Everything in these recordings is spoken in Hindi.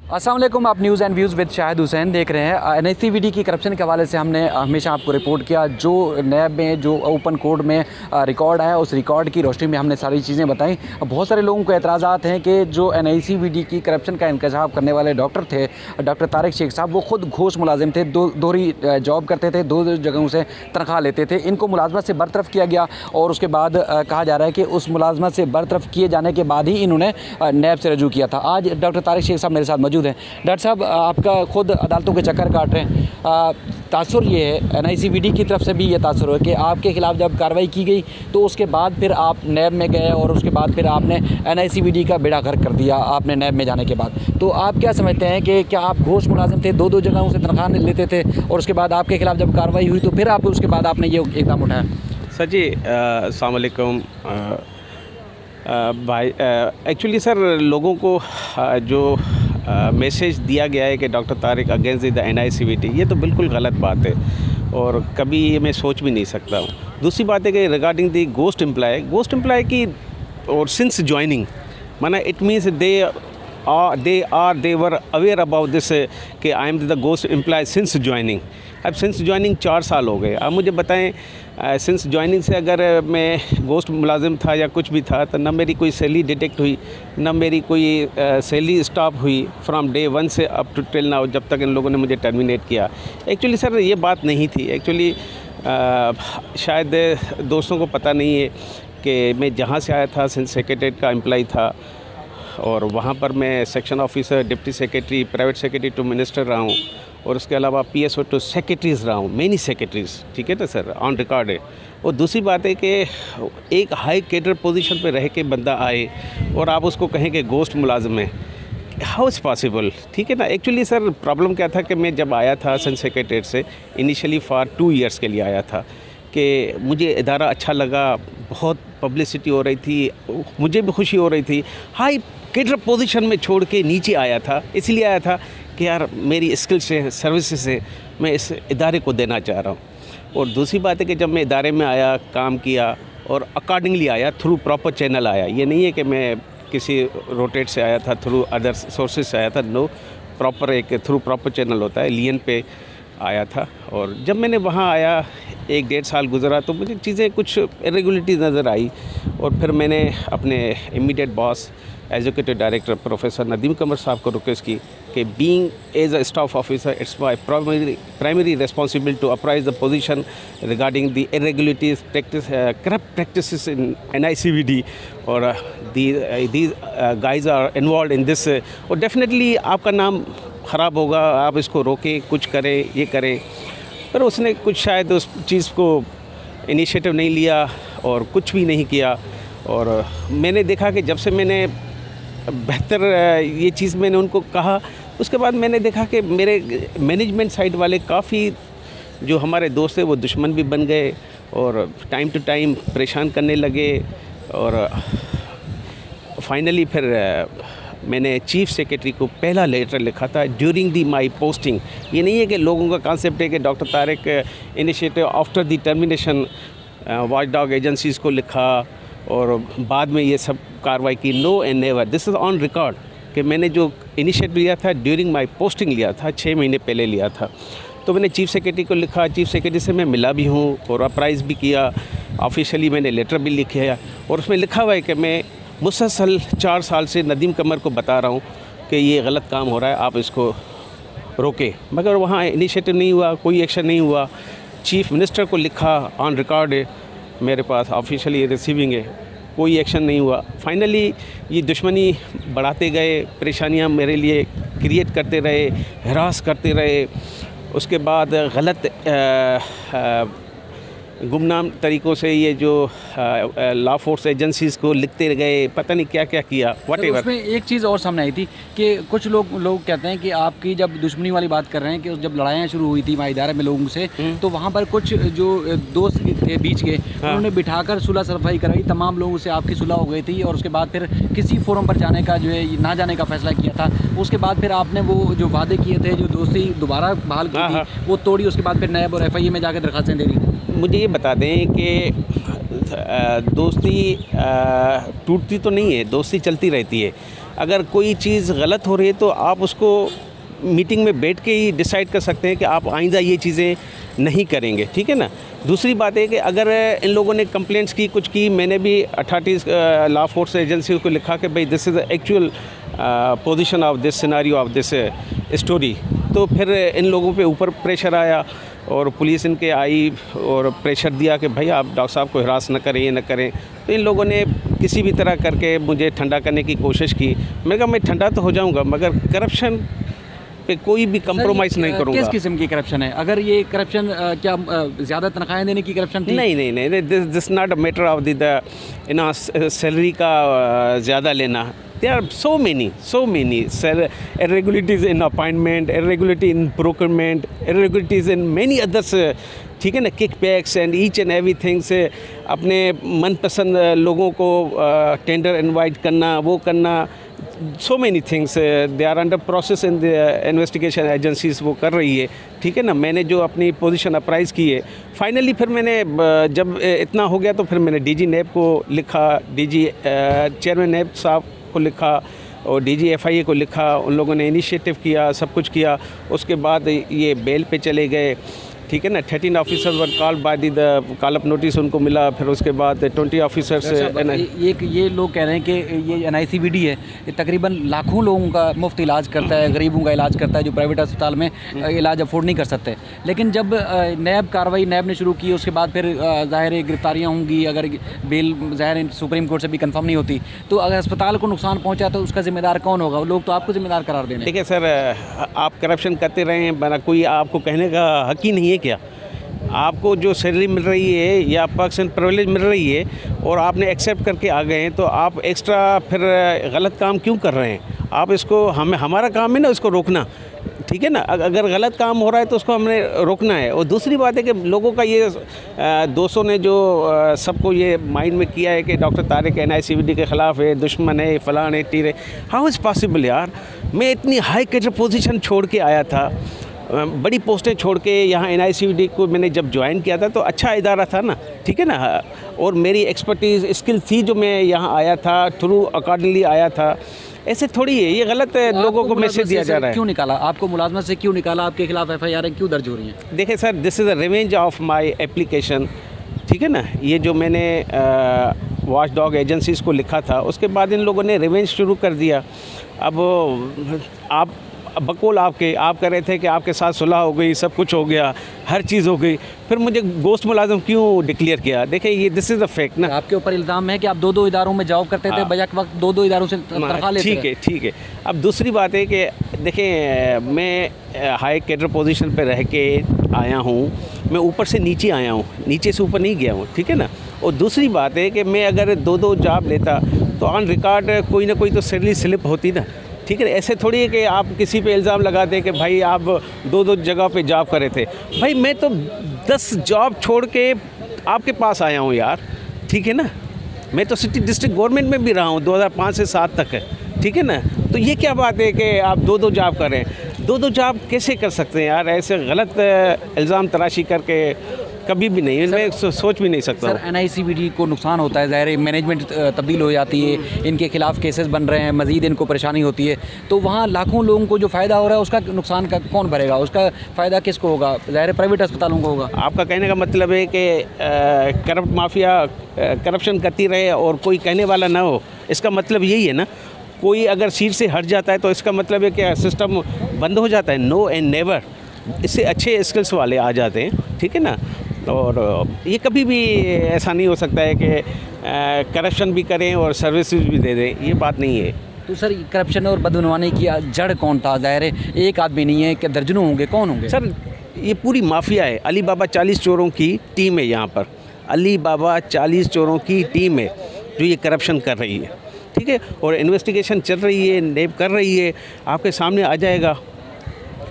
अस्सलाम वालेकुम। आप news and views with Shahid Hussain देख रहे हैं। एनआईसीवीडी की करप्शन के हवाले से हमने हमेशा आपको रिपोर्ट किया। जो नैब में जो ओपन कोर्ट में रिकॉर्ड आया, उस रिकॉर्ड की रोशनी में हमने सारी चीज़ें बताई। बहुत सारे लोगों को एतराज़ात हैं कि जो एनआईसीवीडी की करप्शन का इंकशाफ करने वाले डॉक्टर थे, डॉक्टर तारिक शेख साहब, वो खुद घोष मुलाजिम थे, दोहरी जॉब करते थे, दो जगहों से तनख्वाह लेते थे। इनको मुलाजमत से बरतरफ किया गया और उसके बाद कहा जा रहा है कि उस मुलाजमत से बरतरफ किए जाने के बाद ही इन्होंने नैब से रजू किया था। आज डॉक्टर तारिक शेख साहब मेरे साथ मौजूद हैं। डॉक्टर साहब, आपका खुद अदालतों के चक्कर काट रहे हैं, तासुर ये है, एनआईसीवीडी की तरफ से भी ये तासुर है कि आपके ख़िलाफ़ जब कार्रवाई की गई तो उसके बाद फिर आप नैब में गए और उसके बाद फिर आपने एनआईसीवीडी का बेड़ा गर्क कर दिया आपने नैब में जाने के बाद। तो आप क्या समझते हैं कि क्या आप घोष मुलाजिम थे, दो जगहों से तनख्वाह लेते थे और उसके बाद आपके ख़िलाफ़ जब कार्रवाई हुई तो फिर आप उसके बाद आपने ये इक़दाम उठाया? सर जी, अस्सलाम वालेकुम भाई। एक्चुअली सर, लोगों को जो मैसेज दिया गया है कि doctor Tariq against the NICVD, ये तो बिल्कुल गलत बात है और कभी ये मैं सोच भी नहीं सकता हूँ। दूसरी बात है कि रिगार्डिंग दी गोस्ट एम्प्लॉय की और सिंस ज्वाइनिंग, माना it means they were aware about this कि I am the ghost employee since joining. अब सिंस ज्वाइनिंग 4 साल हो गए। अब मुझे बताएं, सिंस ज्वाइनिंग से अगर मैं गोस्ट मुलाजिम था या कुछ भी था तो ना मेरी कोई सैलरी डिटेक्ट हुई, ना मेरी कोई सैलरी स्टॉप हुई फ्रॉम डे 1 से अप टू टिल नाउ, जब तक इन लोगों ने मुझे टर्मिनेट किया। एक्चुअली सर ये बात नहीं थी। एक्चुअली शायद दोस्तों को पता नहीं है कि मैं जहाँ से आया था सिंस सेक्रेटरीट का एम्प्लॉय था और वहाँ पर मैं section officer, deputy secretary, private secretary to minister रहा हूँ और उसके अलावा पीएसओ टू सेक्रेटरीज़ रहा हूँ, मेनी सेक्रेटरीज़, ठीक है ना सर, ऑन रिकॉर्ड है। और दूसरी बात है कि एक हाई कैडर पोजीशन पे रह के बंदा आए और आप उसको कहें कि गोस्ट मुलाजिम है, हाउ इज़ पॉसिबल, ठीक है ना। एक्चुअली सर प्रॉब्लम क्या था कि मैं जब आया था सन सेक्रेटरीट से इनिशियली फॉर 2 ईयर्स के लिए आया था कि मुझे इदारा अच्छा लगा, बहुत पब्लिसिटी हो रही थी, मुझे भी खुशी हो रही थी। हाई कैडर पोजीशन में छोड़ के नीचे आया था, इसलिए आया था कि यार मेरी स्किल्स से, सर्विसेज से मैं इस इदारे को देना चाह रहा हूँ। और दूसरी बात है कि जब मैं इदारे में आया, काम किया और अकॉर्डिंगली आया, थ्रू प्रॉपर चैनल आया। ये नहीं है कि मैं किसी रोटेट से आया था, थ्रू अदर सोर्सेज से आया था, नो, प्रॉपर एक थ्रू प्रॉपर चैनल होता है, लियन पे आया था। और जब मैंने वहाँ आया 1-1.5 साल गुजरा तो मुझे चीज़ें कुछ इरेगुलरिटीज़ नज़र आई और फिर मैंने अपने immediate boss executive director professor Nadeem Qamar साहब को रिक्वेस्ट की कि being as a staff officer it's my primary responsibility to apprise the position regarding the irregularities, corrupt practices in NICVD और these guys are involved in this और डेफिनेटली आपका नाम ख़राब होगा, आप इसको रोकें, कुछ करें, ये करें। पर उसने कुछ शायद उस चीज़ को इनिशिएटिव नहीं लिया और कुछ भी नहीं किया। और मैंने देखा कि जब से मैंने बेहतर ये चीज़ मैंने उनको कहा, उसके बाद मैंने देखा कि मेरे मैनेजमेंट साइड वाले काफ़ी जो हमारे दोस्त थे वो दुश्मन भी बन गए और टाइम टू टाइम परेशान करने लगे। और फाइनली फिर मैंने चीफ सेक्रेटरी को पहला लेटर लिखा था ड्यूरिंग दी माई पोस्टिंग। ये नहीं है कि लोगों का कॉन्सेप्ट है कि doctor Tariq initiative after the termination watch dog agencies को लिखा और बाद में ये सब कार्रवाई की। No and never, this is on record कि मैंने जो इनिशिएटिव लिया था ड्यूरिंग माई पोस्टिंग लिया था, 6 महीने पहले लिया था। तो मैंने चीफ सेक्रेटरी को लिखा, चीफ सेक्रेटरी से मैं मिला भी हूँ और अप्राइज़ भी किया, ऑफिशियली मैंने लेटर भी लिखा और उसमें लिखा हुआ है कि मैं मुसलसल 4 साल से नदीम कमर को बता रहा हूँ कि ये गलत काम हो रहा है, आप इसको रोके। मगर वहाँ इनिशिएटिव नहीं हुआ, कोई एक्शन नहीं हुआ। चीफ मिनिस्टर को लिखा, ऑन रिकॉर्ड है मेरे पास, ऑफिशियली रिसीविंग है, कोई एक्शन नहीं हुआ। फाइनली ये दुश्मनी बढ़ाते गए, परेशानियाँ मेरे लिए क्रिएट करते रहे, हरास करते रहे। उसके बाद गलत गुमनाम तरीक़ों से ये जो लॉ फोर्स एजेंसीज़ को लिखते गए, पता नहीं क्या क्या किया, व्हाटएवर। उसमें एक चीज़ और सामने आई थी कि कुछ लोग कहते हैं कि आपकी जब दुश्मनी वाली बात कर रहे हैं कि जब लड़ाइयाँ शुरू हुई थी इदारे में लोगों से, तो वहाँ पर कुछ जो दोस्त थे बीच के, उन्होंने बिठाकर सुलह सफाई कराई, तमाम लोगों से आपकी सुलह हो गई थी और उसके बाद फिर किसी फोरम पर जाने का जो है ना जाने का फैसला किया था। उसके बाद फिर आपने वो जो वादे किए थे, जो दोस्ती दोबारा बहाल की थी, वो तोड़ी। उसके बाद फिर नैब और FIA में जाकर दरखास्तें दे दी। मुझे ये बता दें कि दोस्ती टूटती तो नहीं है, दोस्ती चलती रहती है। अगर कोई चीज़ गलत हो रही है तो आप उसको मीटिंग में बैठ के ही डिसाइड कर सकते हैं कि आप आइंदा ये चीज़ें नहीं करेंगे, ठीक है ना। दूसरी बात है कि अगर इन लोगों ने कंप्लेंट्स की, कुछ की, मैंने भी अथॉरिटीज़ लॉ फोर्स एजेंसी को लिखा कि भाई this is the actual position of this scenario of this story, तो फिर इन लोगों पे ऊपर प्रेशर आया और पुलिस इनके आई और प्रेशर दिया कि भाई आप डॉक्टर साहब को हिरास न करें, ये न करें। तो इन लोगों ने किसी भी तरह करके मुझे ठंडा करने की कोशिश की। मैंने कहा मैं ठंडा तो हो जाऊंगा मगर करप्शन पे कोई भी कंप्रोमाइज़ नहीं करूंगा। किस किस्म की करप्शन है? अगर ये करप्शन क्या ज़्यादा तनख्वाहें देने की करप्शन थी? नहीं, this not a matter of the salary का ज़्यादा लेना। There are so many irregularities in appointment, irregularity in procurement, irregularities in many others, ठीक है ना, kickbacks and each and everything से अपने मनपसंद लोगों को टेंडर इनवाइट करना, वो करना, so many things they are under process in the investigation agencies, वो कर रही है, ठीक है ना। मैंने जो अपनी पोजीशन अप्राइज़ की है, फाइनली फिर मैंने जब इतना हो गया तो फिर मैंने डीजी नैब को लिखा, डीजी चेयरमैन नैब साहब को लिखा और डीजी FIA को लिखा। उन लोगों ने इनिशिएटिव किया, सब कुछ किया। उसके बाद ये बेल पे चले गए, ठीक है ना। 13 officers were call by the call up notice उनको मिला। फिर उसके बाद 20 ऑफिसर्स। ये लोग कह रहे हैं कि ये NICVD है, ये तकरीबन लाखों लोगों का मुफ्त इलाज करता है, गरीबों का इलाज करता है जो प्राइवेट अस्पताल में इलाज अफोर्ड नहीं कर सकते। लेकिन जब कार्रवाई नैब ने शुरू की, उसके बाद फिर ज़ाहिर है गिरफ्तारियाँ होंगी। अगर बेल ज़ाहिर सुप्रीम कोर्ट से भी कंफर्म नहीं होती तो अगर अस्पताल को नुकसान पहुँचा तो उसका जिम्मेदार कौन होगा? लोग तो आपको जिम्मेदार करार देंगे। ठीक है सर, आप करप्शन करते रहे हैं, कोई आपको कहने का हक ही नहीं है क्या? आपको जो सैलरी मिल रही है या पर्क्स एंड प्रिविलेज मिल रही है और आपने एक्सेप्ट करके आ गए हैं, तो आप एक्स्ट्रा फिर गलत काम क्यों कर रहे हैं? आप इसको हमारा काम है ना इसको रोकना, ठीक है ना। अगर गलत काम हो रहा है तो उसको हमने रोकना है। और दूसरी बात है कि लोगों का ये दोस्तों ने जो सबको ये माइंड में किया है कि डॉक्टर तारिक NICVD के ख़िलाफ़ है, दुश्मन है, फ़लान है, टीर है। हाउ इज़ पॉसिबल यार? मैं इतनी हाई कैडर पोजीशन छोड़ के आया था, बड़ी पोस्टें छोड़ के यहाँ NICVD को मैंने जब ज्वाइन किया था तो अच्छा इदारा था ना, ठीक है ना। और मेरी एक्सपर्टीज़ स्किल थी जो मैं यहाँ आया था, थ्रू अकॉर्डिंगली आया था। ऐसे थोड़ी है, ये गलत है, लोगों को मैसेज दिया जा रहा है। क्यों निकाला आपको मुलाजमत से? क्यों निकाला? आपके खिलाफ FIR क्यों दर्ज हो रही है? देखिए sir, this is a revenge of my application, ठीक है ना। ये जो मैंने वॉच डॉग एजेंसीज़ को लिखा था, उसके बाद इन लोगों ने रिवेंज शुरू कर दिया। अब आप बकौल आप कह रहे थे कि आपके साथ सुलह हो गई, सब कुछ हो गया, हर चीज़ हो गई, फिर मुझे गोश्त मुलाजिम क्यों डिक्लेयर किया? देखिए ये दिस इज़ द फैक्ट ना। आपके ऊपर इल्ज़ाम है कि आप दो इदारों में जॉब करते थे, बजाय वक्त दो इदारों से तनख्वाह लेते थे। ठीक है। अब दूसरी बात है कि देखिए मैं हाई कैडर पोजीशन पे रह के आया हूँ, मैं ऊपर से नीचे आया हूँ, नीचे से ऊपर नहीं गया हूँ, ठीक है ना। और दूसरी बात है कि मैं अगर दो जॉब लेता तो ऑन रिकॉर्ड कोई ना कोई तो सैलरी स्लिप होती ना, ठीक है। ऐसे थोड़ी है कि आप किसी पे इल्ज़ाम लगाते कि भाई आप दो जगह पे जॉब करे थे। भाई मैं तो 10 जॉब छोड़ के आपके पास आया हूँ यार, ठीक है ना। मैं तो सिटी डिस्ट्रिक्ट गवर्नमेंट में भी रहा हूँ 2005 से 7 तक है, ठीक है ना। तो ये क्या बात है कि आप दो जॉब कर रहे हैं? दो जॉब कैसे कर सकते हैं यार? ऐसे गलत इल्ज़ाम तराशी करके कभी भी नहीं, मैं सोच भी नहीं सकता। सर NICVD को नुकसान होता है, ज़ाहिर है मैनेजमेंट तब्दील हो जाती है, इनके खिलाफ केसेस बन रहे हैं, मज़ीद इनको परेशानी होती है, तो वहाँ लाखों लोगों को जो फ़ायदा हो रहा है उसका नुकसान का कौन भरेगा? उसका फ़ायदा किसको होगा? ज़ाहिर है प्राइवेट अस्पतालों को होगा। आपका कहने का मतलब है कि करप्ट माफिया करप्शन करती रहे और कोई कहने वाला ना हो, इसका मतलब यही है ना। कोई अगर सीट से हट जाता है तो इसका मतलब है कि सिस्टम बंद हो जाता है? No and never. इससे अच्छे स्किल्स वाले आ जाते हैं, ठीक है ना। और ये कभी भी ऐसा नहीं हो सकता है कि करप्शन भी करें और सर्विसेज भी दे दें, ये बात नहीं है। तो सर करप्शन और बदनवानी की जड़ कौन था? ज़ाहिर है एक आदमी नहीं है कि दर्जनों होंगे, कौन होंगे? सर ये पूरी माफिया है। अली बाबा 40 चोरों की टीम है यहाँ पर। अली बाबा 40 चोरों की टीम है जो ये करप्शन कर रही है, ठीक है। और इन्वेस्टिगेशन चल रही है, नैब कर रही है, आपके सामने आ जाएगा।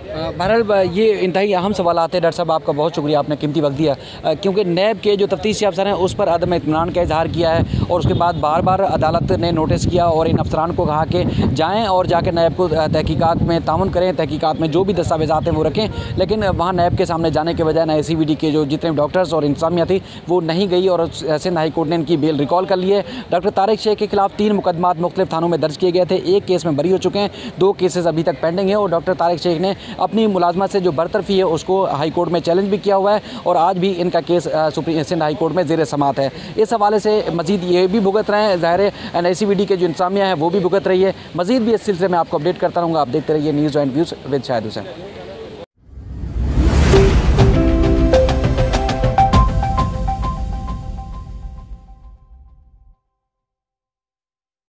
बहरहाल ये इंतहाई अहम सवाल आते हैं। डॉक्टर साहब आपका बहुत शुक्रिया, आपने कीमती वक्त दिया, क्योंकि नैब के जो तफ्तीशी अफसर हैं उस पर अदम इत्मीनान का इजहार किया है और उसके बाद बार बार अदालत ने नोटिस किया और इन अफसरान को कहा कि जाएँ और जाके नैब को तहकीकात में ताउन करें, तहकीकात में जो भी दस्तावेज़ात हैं वो रखें। लेकिन वहाँ नैब के सामने जाने के बजाय NICVD के जो जितने डॉक्टर्स और इंतजामिया थी वो नहीं गई और सिंध हाई कोर्ट ने इनकी बेल रिकॉल कर ली है। डॉक्टर तारिक शेख के खिलाफ 3 मुकदमात मुख्तलिफ थानों में दर्ज किए गए थे, 1 केस में बरी हो चुके हैं, 2 केसेस अभी तक पेंडिंग है और डॉक्टर तारिक शेख ने अपनी मुलाजमत से जो बरतरफी है उसको हाई कोर्ट में चैलेंज भी किया हुआ है और आज भी इनका केस सिंध हाई कोर्ट में ज़ेर समात है। इस हवाले से मजीद ये भी भुगत रहे हैं, ज़ाहिर है NICVD के जो इंतजामिया है वो भी भुगत रही है। मजीद भी इस सिलसिले में आपको अपडेट करता रहूँगा। आप देखते रहिए news and views with Shahid Hussain.